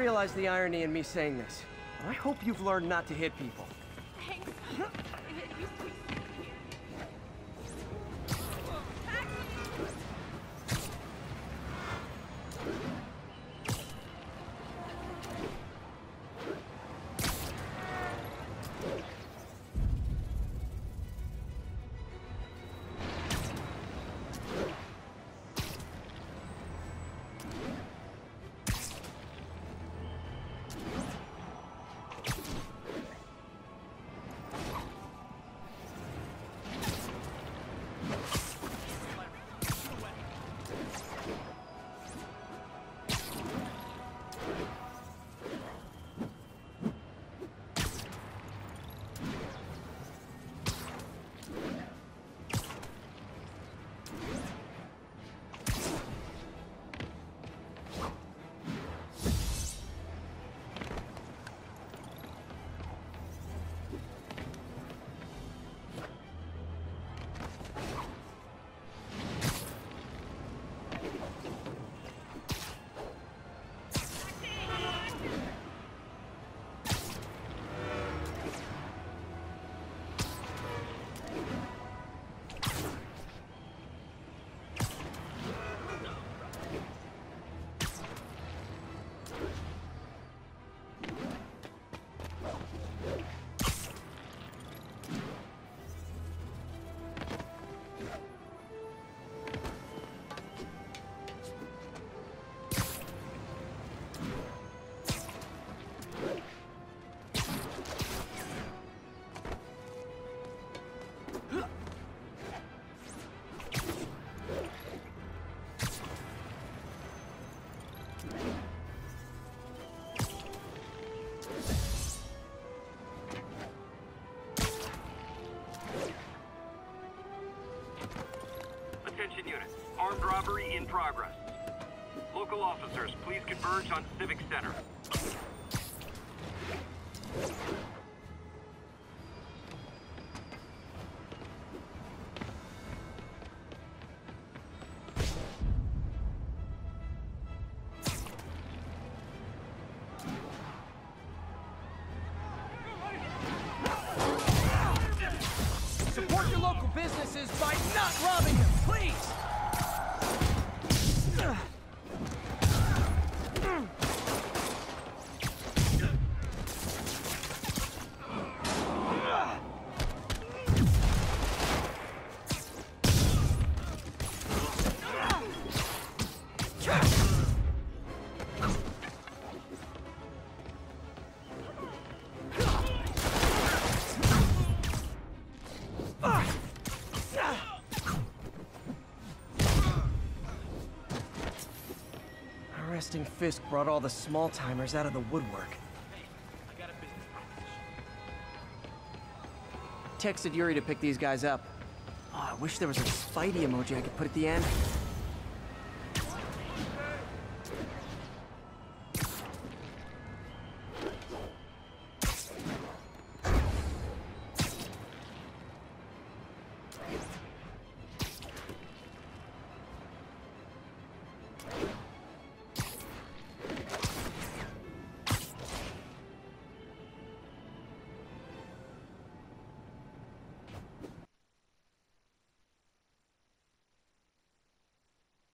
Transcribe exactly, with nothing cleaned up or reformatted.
realize the irony in me saying this. I hope you've learned not to hit people. Thanks. It used to be Attention units. Armed robbery in progress. Local officers, please converge on Civic Center. Support your local businesses by not robbing them, please! Arresting Fisk brought all the small-timers out of the woodwork. Texted Yuri to pick these guys up. Oh, I wish there was a Spidey emoji I could put at the end.